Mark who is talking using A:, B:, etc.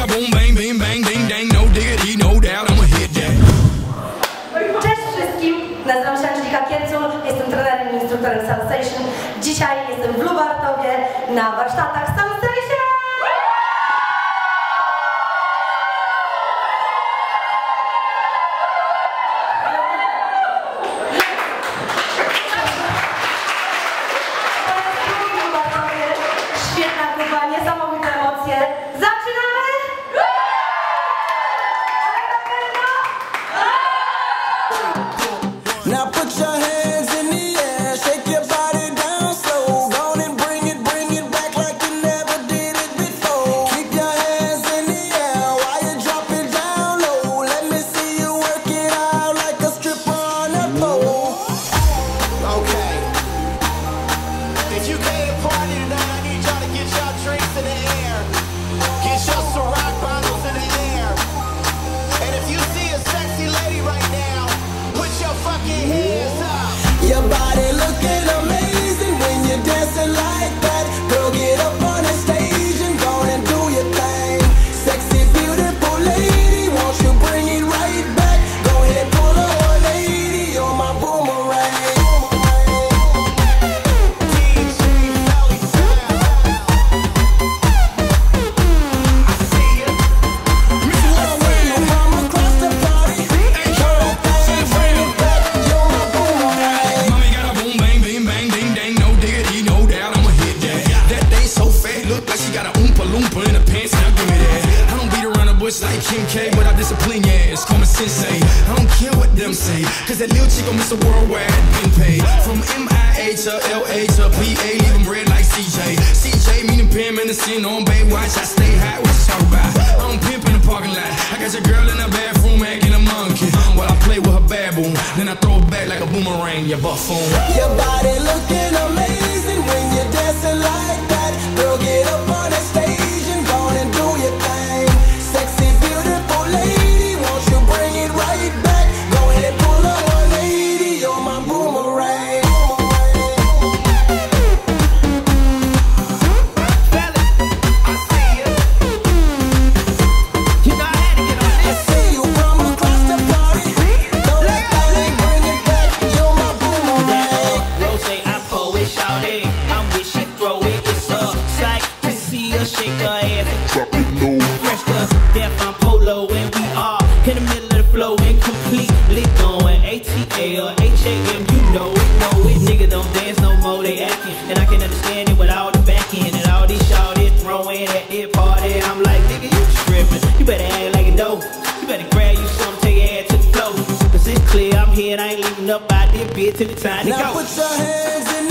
A: a boom, bang, bing, bang, ding, dang, no diggity, no doubt, I'ma hit that.
B: Cześć wszystkim, nazywam się Angelika Kiencul, jestem trenerem i instruktorem Salsation. Dzisiaj jestem w Lubartowie na warsztatach Salsation! Świetna grupa, niesamowite emocje. Zaczynamy!
C: Now put your hands in the air, shake your body down slow. Go on and bring it back like you never did it before. Keep your hands in the air while you drop it down low. Let me see you work it out like a stripper on a pole.
D: Okay. If you came to party tonight, I need y'all to get y'all drinks in the air. Get your Ciroc bottles in the air. And if you see a sexy lady right now, put your fucking hands up.
C: Your body looking amazing when you're dancing like that. Girl, get up on the stage and go and do your thing. Sexy, beautiful lady, won't you bring it right back? Go ahead, pull a 180 on my boomerang.
D: DJ Belly Sound. I see ya.
C: I see you from across the party. Go ahead, bring it back, you're my boomerang.
A: Mommy got a boom, bang, bing, bang, ding, dang, no diggity, no doubt, I'ma hit that. That thing so fat, look like she got a oompa loompa in her pants, now give me that. I don't beat around the bush like Kim K, but I discipline your ass, common sense say. I don't care what them say, cause that little chick gon' miss a worldwide been paid. From MIA to LA to PA, leave them red like CJ. CJ meaning Pam in the scene on Baywatch, I stay high, what you talk about? I don't pimp in the parking lot, I got your girl in the bathroom acting a monkey. While I play with her baboon, then I throw it back like a boomerang, you buffoon.
C: Your body looking amazing when you're dancing like that. Girl, get up on the stage and go on and do your thing. Sexy, beautiful lady, won't you bring it right back? Go ahead, pull a 180 on my boomerang.
D: Fellas, I see ya. You know I had to get on
C: I
D: this.
C: see you from across the party. Don't let that thing bring it back, you're my boomerang.
E: Rose, I pull it, shout it. I'm with she throw it, it's a sight to see her shake her ass and drop it low. Fresh to death, I'm polo, and we are in the middle of the flow and completely going ATA or HAM, you know it. Nigga don't dance no more, they acting, and I can understand it with all the back end and all these shawties throwing at their party. I'm like, nigga, you tripping. You better act like a dope. You better grab you something, take your ass to the floor. Cause it's clear I'm here and I ain't leaving up out there, bitch, till the time to
C: Now
E: go.
C: put your hands in